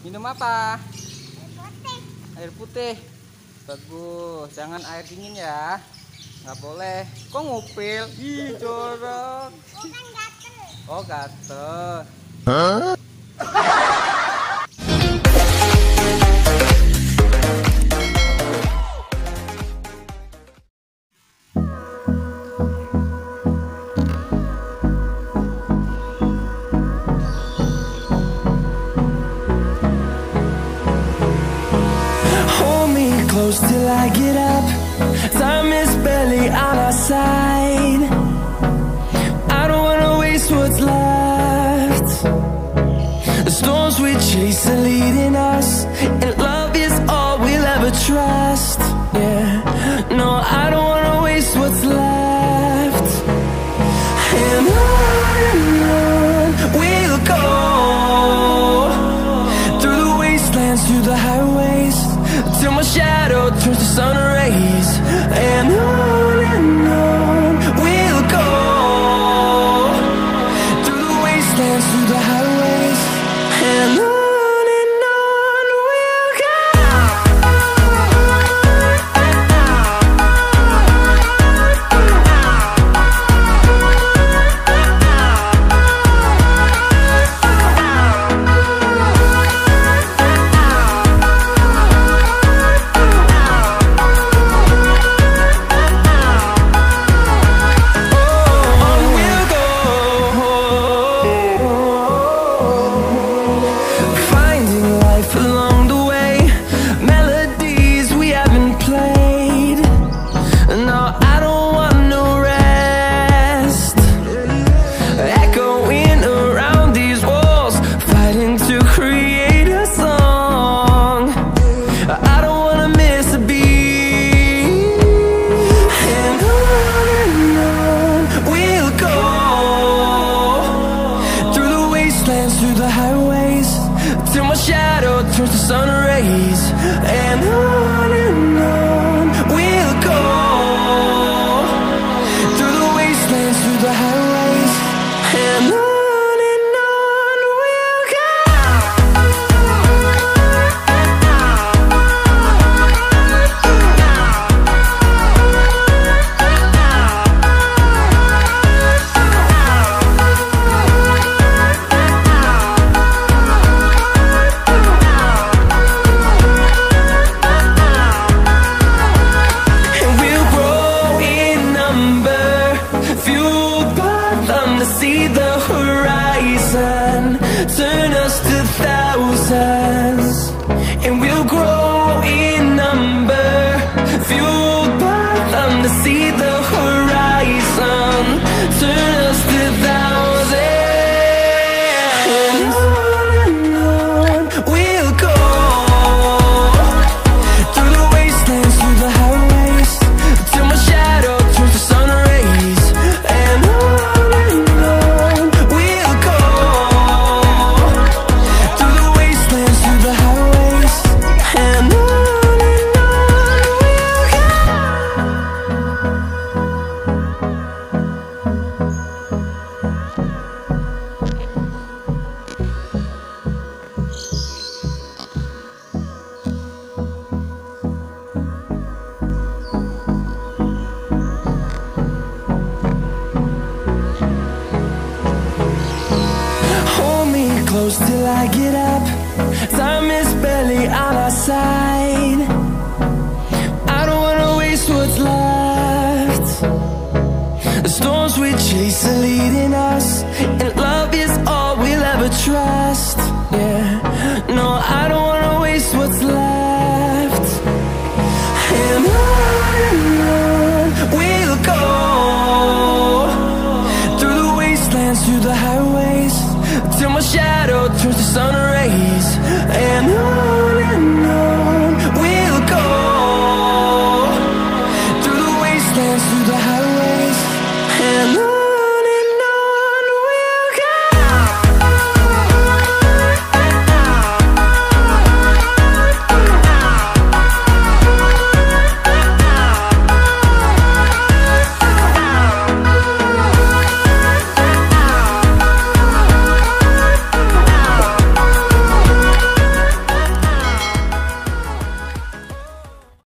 Minum apa? Air putih. Air putih. Bagus. Jangan air dingin ya. Nggak boleh. Kok ngupil? Ih, jorok. Bukan gatel. Oh, gatel. Hah? Close till I get up. Time is barely on our side. I don't wanna waste what's left. The storms we chase are leading us, and love is all we'll ever trust. Yeah, no, I don't wanna waste what's left. And on we'll go, through the wastelands, through the highways, till my shadow turns to sun rays. And on we'll go, through the wastelands, through the highways, and on we'll go. Till I get up, time is barely on our side. I don't wanna waste what's left. The storms we chase are leading us,